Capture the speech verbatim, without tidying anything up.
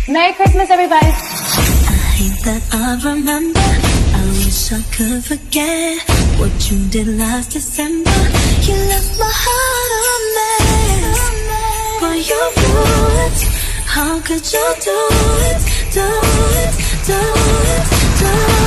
Merry Christmas, everybody. I hate that I remember. I wish I could forget what you did last December. You left my heart a mess, but you would. How could you do it, do it, do it, do it?